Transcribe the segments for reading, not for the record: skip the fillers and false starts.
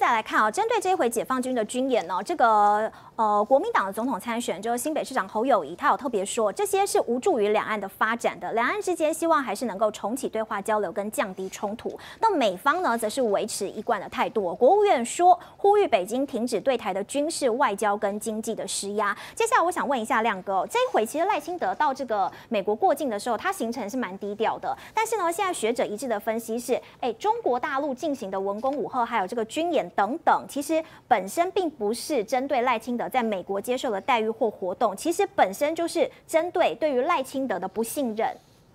下来看啊，针对这一回解放军的军演呢，这个国民党的总统参选就是新北市长侯友宜，他有特别说，这些是无助于两岸的发展的，两岸之间希望还是能够重启对话交流跟降低冲突。那美方呢，则是维持一贯的态度。国务院说，呼吁北京停止对台的军事、外交跟经济的施压。接下来我想问一下亮哥，这一回其实赖清德到这个美国过境的时候，他行程是蛮低调的，但是呢，现在学者一致的分析是，中国大陆进行的文攻武吓，还有这个军演等等，其实本身并不是针对赖清德在美国接受的待遇或活动，其实本身就是针对对于赖清德的不信任。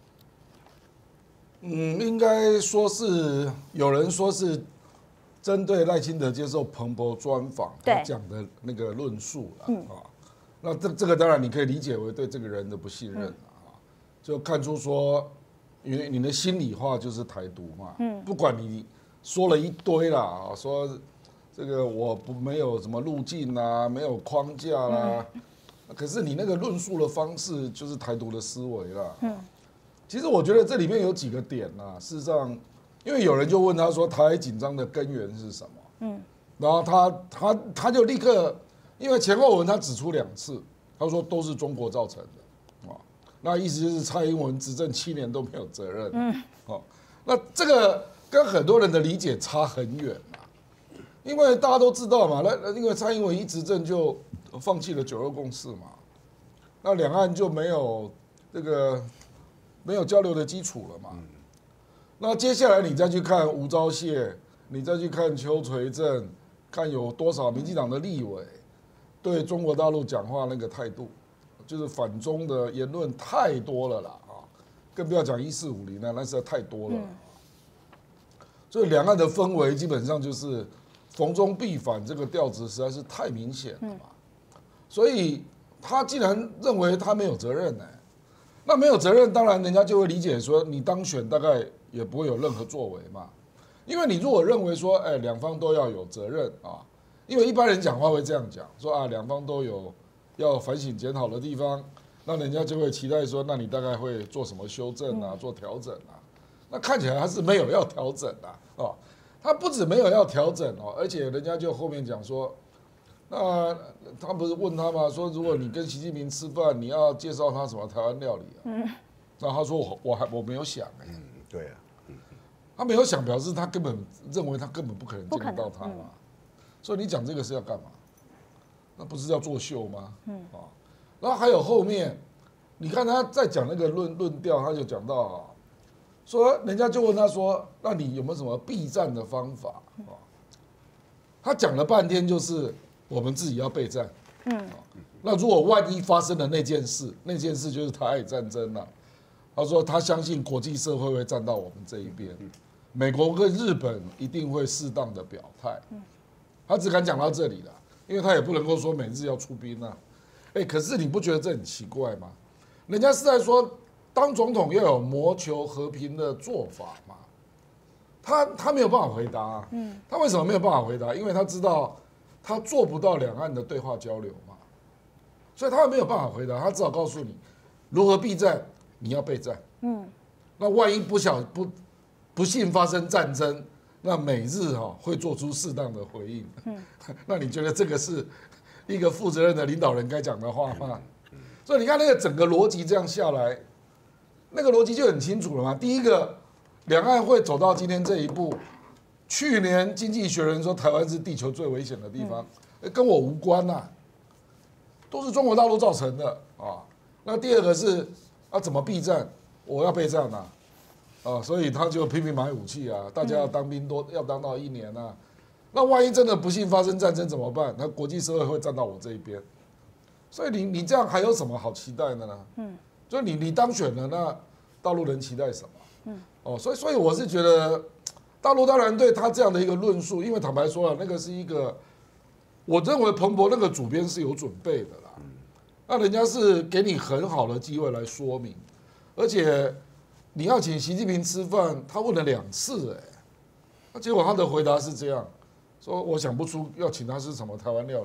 应该说是有人说是针对赖清德接受彭博专访他讲的那个论述了那这个当然你可以理解为对这个人的不信任就看出说，因为你的心里话就是台独嘛，不管你说了一堆啦，说这个我没有什么路径啦，没有框架啦，可是你那个论述的方式就是台独的思维啦。其实我觉得这里面有几个点啊，事实上，因为有人就问他说台海紧张的根源是什么？然后他就立刻，因为前后文他指出2次，他说都是中国造成的，那意思就是蔡英文执政7年都没有责任，那这个跟很多人的理解差很远嘛，因为大家都知道嘛，因为蔡英文一执政就放弃了9·2共识嘛，那两岸就没有没有交流的基础了嘛。那接下来你再去看吴钊燮，你再去看邱垂正，看有多少民进党的立委对中国大陆讲话那个态度，就是反中的言论太多了啦更不要讲1450了，那实在太多了。所以两岸的氛围基本上就是逢中必反，这个调子实在是太明显了嘛。所以他既然认为他没有责任那没有责任，当然人家就会理解说，你当选大概也不会有任何作为嘛。因为你如果认为说，两方都要有责任因为一般人讲话会这样讲，说两方都有要反省检讨的地方，那人家就会期待说，那你大概会做什么修正做调整那看起来他是没有要调整他不止没有要调整而且人家就后面讲说。那他不是问他吗？说如果你跟习近平吃饭，你要介绍他什么台湾料理那他说我没有想对啊， 他没有想，表示他根本认为他根本不可能见得到他嘛。所以你讲这个是要干嘛？那不是要作秀吗？然后还有后面，你看他在讲那个论调，他就讲到说人家就问他说，那你有没有什么避战的方法他讲了半天就是我们自己要备战。那如果万一发生了那件事，那件事就是台海战争他说他相信国际社会会站到我们这一边，美国跟日本一定会适当的表态。他只敢讲到这里了，因为他也不能够说美日要出兵可是你不觉得这很奇怪吗？人家是在说当总统要有谋求和平的做法嘛。他没有办法回答他为什么没有办法回答？因为他知道他做不到两岸的对话交流嘛，所以他没有办法回答，他只好告诉你如何避战，你要备战。那万一不幸发生战争，那美日会做出适当的回应。那你觉得这个是一个负责任的领导人该讲的话吗？所以你看那个整个逻辑这样下来，那个逻辑就很清楚了嘛。第一个，两岸会走到今天这一步，去年《经济学人》说台湾是地球最危险的地方，跟我无关都是中国大陆造成的那第二个是怎么避战？我要备战所以他就拼命买武器大家要当兵要当到1年那万一真的不幸发生战争怎么办？那国际社会会站到我这一边，所以你这样还有什么好期待的呢？就你当选了，那大陆人期待什么？所以我是觉得，大陆当然对他这样的一个论述，因为坦白说了，那个是一个，我认为彭博那个主编是有准备的啦，那人家是给你很好的机会来说明，而且你要请习近平吃饭，他问了2次那结果他的回答是这样，说我想不出要请他吃什么台湾料理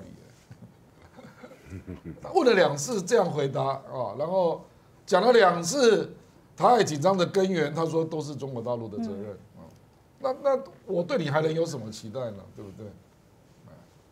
他问了2次这样回答然后讲了2次。台海紧张的根源，他说都是中国大陆的责任那我对你还能有什么期待呢？对不对？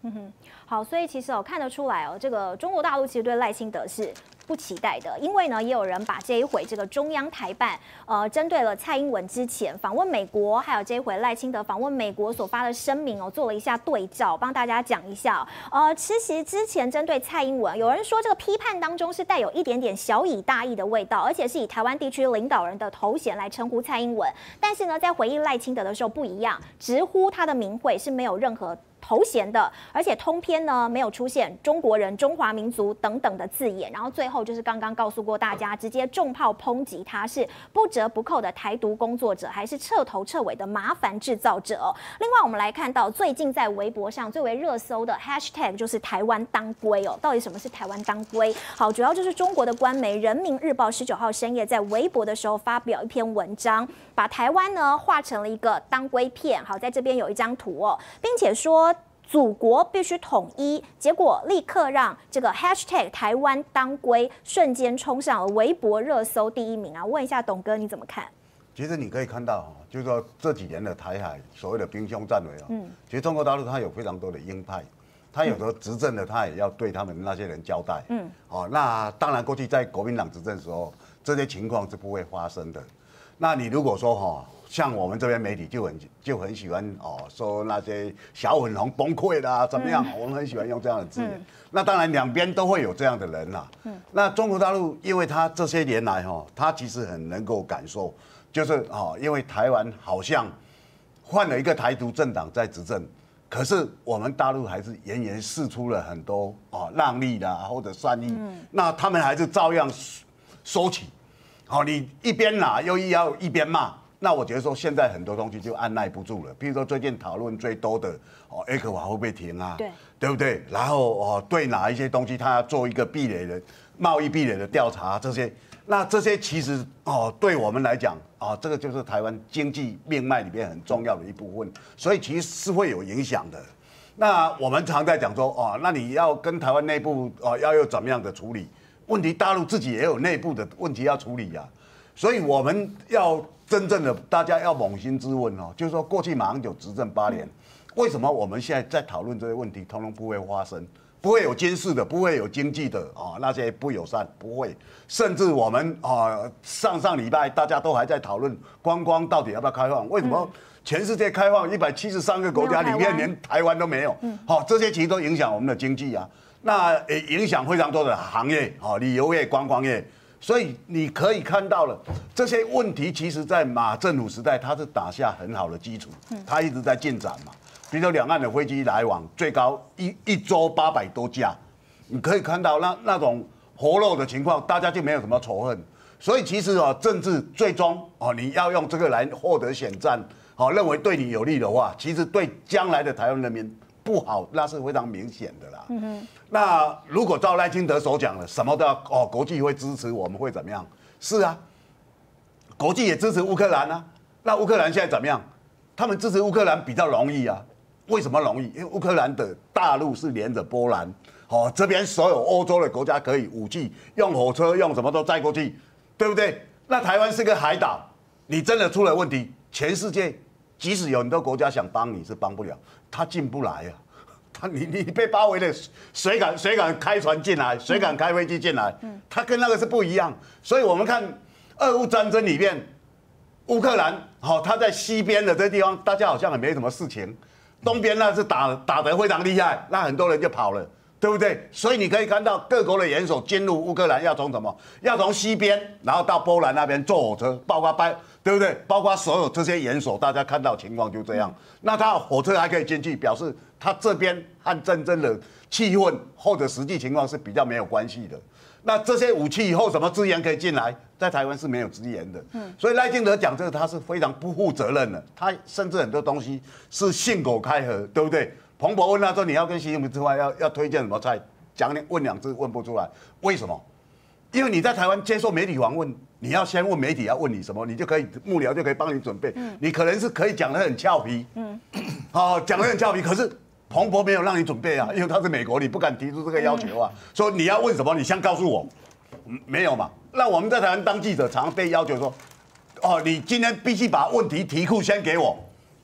好，所以其实看得出来这个中国大陆其实对赖清德是不期待的，因为呢，也有人把这一回这个中央台办针对了蔡英文之前访问美国，还有这一回赖清德访问美国所发的声明做了一下对照，帮大家讲一下。其实之前针对蔡英文，有人说这个批判当中是带有一点点小以大义的味道，而且是以台湾地区领导人的头衔来称呼蔡英文。但是呢，在回应赖清德的时候不一样，直呼他的名讳是没有任何头衔的，而且通篇呢没有出现中国人、中华民族等等的字眼，然后最后就是刚刚告诉过大家，直接重炮抨击他是不折不扣的台独工作者，还是彻头彻尾的麻烦制造者。另外，我们来看到最近在微博上最为热搜的 hashtag 就是台湾当归到底什么是台湾当归？好，主要就是中国的官媒《人民日报》19号深夜在微博的时候发表一篇文章，把台湾呢画成了一个当归片。好，在这边有一张图并且说祖国必须统一，结果立刻让这个 hashtag 台湾当归瞬间冲上了微博热搜第1名啊！问一下董哥你怎么看？ 其实你可以看到就是说这几年的台海所谓的兵凶战危其实中国大陆它有非常多的鹰派，它有时候执政的它也要对他们那些人交代，那当然过去在国民党执政的时候，这些情况是不会发生的。那你如果说像我们这边媒体就很喜欢说那些小粉红崩溃啦怎么样，我们很喜欢用这样的字眼。那当然两边都会有这样的人啦。那中国大陆因为他这些年来他其实很能够感受，就是因为台湾好像换了一个台独政党在执政，可是我们大陆还是严严释出了很多让利啦或者善意，那他们还是照样收起。你一边拿又要一边骂。那我觉得说现在很多东西就按耐不住了，比如说最近讨论最多的ECFA会不会停啊？对不对？然后对哪一些东西他要做一个贸易壁垒的调查这些，那这些其实对我们来讲这个就是台湾经济命脉里面很重要的一部分，所以其实是会有影响的。那我们常在讲说那你要跟台湾内部要有怎么样的处理？问题大陆自己也有内部的问题要处理呀，所以我们要真正的大家要扪心自问就是说过去马英九执政8年，为什么我们现在在讨论这些问题，通通不会发生？不会有军事的，不会有经济的那些不友善，不会。甚至我们上礼拜大家都还在讨论观光到底要不要开放？为什么全世界开放173个国家里面连台湾都没有？这些其实都影响我们的经济啊。那也影响非常多的行业旅游业、观光业。所以你可以看到了这些问题，其实在马政府时代，它是打下很好的基础，它一直在进展嘛。比如说两岸的飞机来往，最高一周800多架，你可以看到那种活络的情况，大家就没有什么仇恨。所以其实政治最终你要用这个来获得选战，认为对你有利的话，其实对将来的台湾人民不好，那是非常明显的啦。那如果照赖清德所讲的，什么都要国际会支持，我们会怎么样？是啊，国际也支持乌克兰啊。那乌克兰现在怎么样？他们支持乌克兰比较容易啊。为什么容易？因为乌克兰的大陆是连着波兰，这边所有欧洲的国家可以武器用火车用什么都载过去，对不对？那台湾是个海岛，你真的出了问题，全世界即使有很多国家想帮你是帮不了，他进不来啊。你被包围了，谁敢开船进来？谁敢开飞机进来？他跟那个是不一样。所以我们看俄乌战争里面，乌克兰他在西边的这地方，大家好像也没什么事情。东边那是打得非常厉害，那很多人就跑了，对不对？所以你可以看到各国的元首进入乌克兰要从什么？要从西边，然后到波兰那边坐火车，包括对不对？包括所有这些元首，大家看到情况就这样。那他火车还可以进去，表示他这边和真正的气氛或者实际情况是比较没有关系的。那这些武器或什么资源可以进来，在台湾是没有资源的。所以赖清德讲这个他是非常不负责任的，他甚至很多东西是信口开河，对不对？彭博问他说你要跟习近平吃饭要推荐什么菜，问2次问不出来，为什么？因为你在台湾接受媒体访问，你要先问媒体要问你什么，你就可以幕僚就可以帮你准备。你可能是可以讲得很俏皮，讲得很俏皮，可是彭博没有让你准备啊，因为他是美国，你不敢提出这个要求啊。说你要问什么，你先告诉我，没有嘛？那我们在台湾当记者，常常被要求说，你今天必须把问题题库先给我，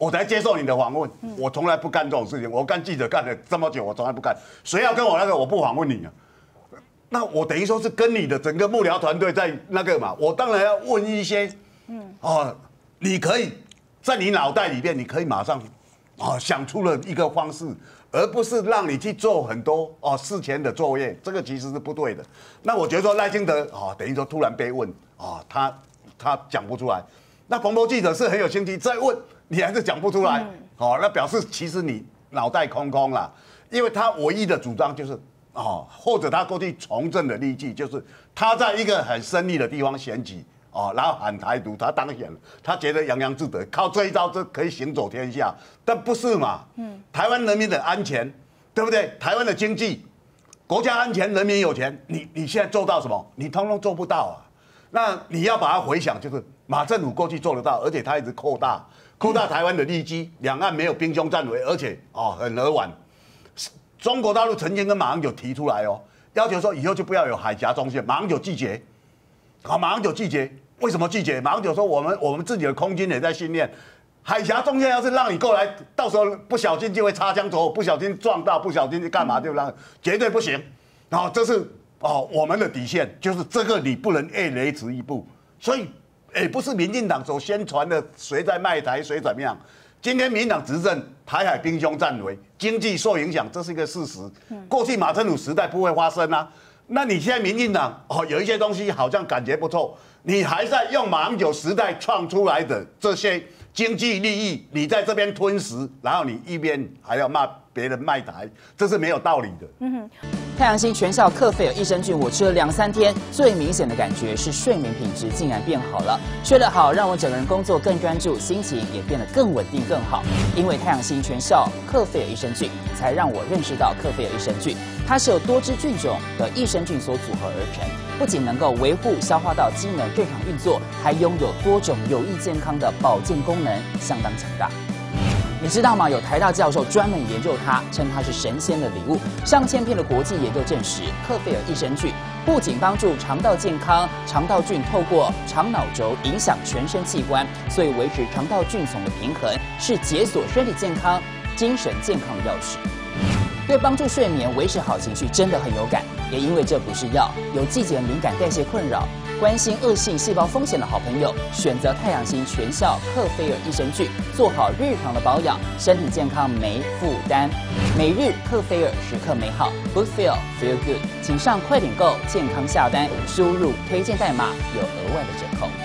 我才接受你的访问。我从来不干这种事情，我干记者干了这么久，我从来不干。谁要跟我那个，我不访问你啊。那我等于说是跟你的整个幕僚团队在那个嘛，我当然要问一些，你可以在你脑袋里面，你可以马上想出了一个方式，而不是让你去做很多事前的作业，这个其实是不对的。那我觉得说赖清德等于说突然被问他讲不出来，那彭博记者是很有兴趣再问，你还是讲不出来，那表示其实你脑袋空空了，因为他唯一的主张就是。或者他过去从政的利器，就是他在一个很深利的地方选举，然后喊台独，他当选了，他觉得洋洋自得，靠这一招就可以行走天下，但不是嘛？台湾人民的安全，对不对？台湾的经济，国家安全，人民有钱，你现在做到什么？你通通做不到啊！那你要把它回想，就是马政府过去做得到，而且他一直扩大台湾的利基，两岸没有兵凶战危，而且很和缓。中国大陆曾经跟马英九提出来要求说以后就不要有海峡中线，马英九拒绝。马英九拒绝，为什么拒绝？马英九说我们自己的空军也在训练，海峡中线要是让你过来，到时候不小心就会擦枪走火，不小心撞到，不小心干嘛就让，绝对不行。然后这是我们的底线，就是这个你不能雷池一步。所以也不是民进党所宣传的谁在卖台谁怎么样。今天民进党执政，台海兵凶战危，经济受影响，这是一个事实。过去马政府时代不会发生啊。那你现在民进党有一些东西好像感觉不错，你还在用马英九时代创出来的这些经济利益，你在这边吞食，然后你一边还要骂别人卖台，这是没有道理的。 太阳星全效克菲尔益生菌，我吃了2-3天，最明显的感觉是睡眠品质竟然变好了。睡得好，让我整个人工作更专注，心情也变得更稳定更好。因为太阳星全效克菲尔益生菌，才让我认识到克菲尔益生菌，它是由多支菌种的益生菌所组合而成，不仅能够维护消化道机能正常运作，还拥有多种有益健康的保健功能，相当强大。你知道吗？有台大教授专门研究它，称它是神仙的礼物。上千篇的国际研究证实，克菲尔益生菌不仅帮助肠道健康，肠道菌透过肠脑轴影响全身器官，所以维持肠道菌丛的平衡，是解锁身体健康、精神健康的钥匙。对帮助睡眠、维持好情绪真的很有感。也因为这不是药，有季节敏感、代谢困扰、关心恶性细胞风险的好朋友，选择太阳星全效克菲尔益生菌，做好日常的保养，身体健康没负担。每日克菲尔，时刻美好 ，Good Feel Feel Good，请上快点购健康下单，输入推荐代码有额外的折扣。